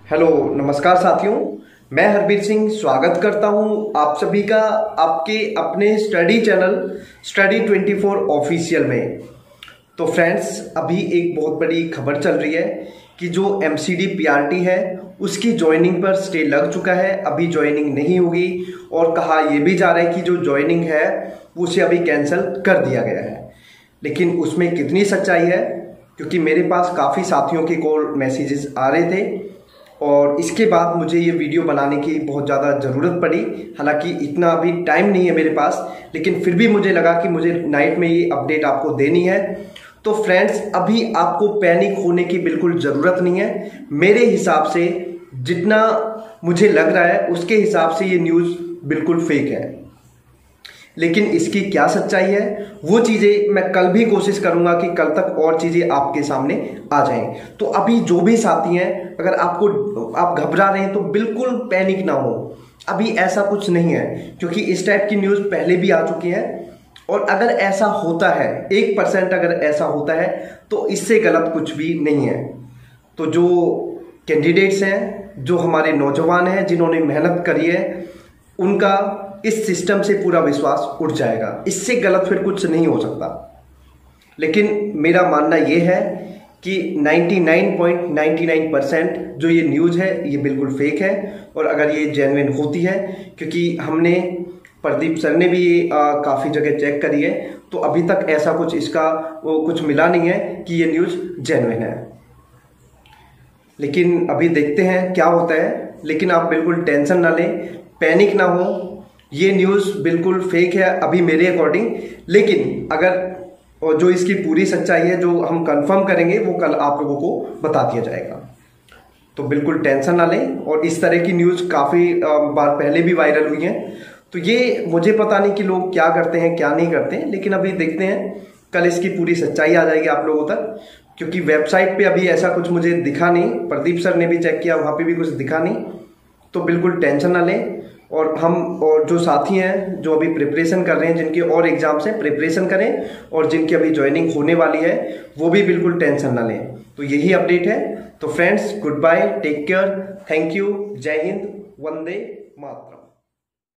Hello नमस्कार साथियों, मैं हरबीर सिंह स्वागत करता हूं आप सभी का आपके अपने स्टडी चैनल स्टडी 24 ऑफिशियल में। तो फ्रेंड्स, अभी एक बहुत बड़ी खबर चल रही है कि जो एमसीडी पीआरटी है उसकी ज्वाइनिंग पर स्टे लग चुका है। अभी ज्वाइनिंग नहीं होगी और कहा यह भी जा रहा है कि जो ज्वाइनिंग है उसे अभी कैंसिल कर दिया गया है। लेकिन उसमें कितनी सच्चाई है, क्योंकि मेरे पास काफ़ी साथियों के कॉल मैसेजेस आ रहे थे और इसके बाद मुझे ये वीडियो बनाने की बहुत ज़्यादा ज़रूरत पड़ी। हालांकि इतना अभी टाइम नहीं है मेरे पास, लेकिन फिर भी मुझे लगा कि मुझे नाइट में ये अपडेट आपको देनी है। तो फ्रेंड्स, अभी आपको पैनिक होने की बिल्कुल ज़रूरत नहीं है। मेरे हिसाब से जितना मुझे लग रहा है उसके हिसाब से ये न्यूज़ बिल्कुल फेक है। लेकिन इसकी क्या सच्चाई है वो चीज़ें मैं कल भी कोशिश करूंगा कि कल तक और चीज़ें आपके सामने आ जाएं। तो अभी जो भी साथी हैं, अगर आप घबरा रहे हैं तो बिल्कुल पैनिक ना हो। अभी ऐसा कुछ नहीं है, क्योंकि इस टाइप की न्यूज़ पहले भी आ चुकी है। और अगर ऐसा होता है 1% अगर ऐसा होता है तो इससे गलत कुछ भी नहीं है। तो जो कैंडिडेट्स हैं, जो हमारे नौजवान हैं जिन्होंने मेहनत करी है, उनका इस सिस्टम से पूरा विश्वास उठ जाएगा। इससे गलत फिर कुछ नहीं हो सकता। लेकिन मेरा मानना यह है कि 99.99% जो ये न्यूज़ है ये बिल्कुल फेक है। और अगर ये जेन्युइन होती है, क्योंकि हमने प्रदीप सर ने भी काफ़ी जगह चेक करी है, तो अभी तक ऐसा कुछ इसका कुछ मिला नहीं है कि ये न्यूज़ जेन्युइन है। लेकिन अभी देखते हैं क्या होता है। लेकिन आप बिल्कुल टेंशन ना लें, पैनिक ना हो। ये न्यूज़ बिल्कुल फेक है अभी मेरे अकॉर्डिंग। लेकिन अगर जो इसकी पूरी सच्चाई है, जो हम कंफर्म करेंगे, वो कल आप लोगों को बता दिया जाएगा। तो बिल्कुल टेंशन ना लें। और इस तरह की न्यूज़ काफ़ी बार पहले भी वायरल हुई हैं। तो ये मुझे पता नहीं कि लोग क्या करते हैं क्या नहीं करते हैं, लेकिन अभी देखते हैं, कल इसकी पूरी सच्चाई आ जाएगी आप लोगों तक। क्योंकि वेबसाइट पे अभी ऐसा कुछ मुझे दिखा नहीं, प्रदीप सर ने भी चेक किया, वहाँ पे भी कुछ दिखा नहीं। तो बिल्कुल टेंशन ना लें। और हम और जो साथी हैं जो अभी प्रिपरेशन कर रहे हैं, जिनके और एग्जाम्स हैं, प्रिपरेशन करें। और जिनकी अभी ज्वाइनिंग होने वाली है वो भी बिल्कुल टेंशन ना लें। तो यही अपडेट है। तो friends, goodbye, take care, thank you, जय हिंद, वंदे मातरम।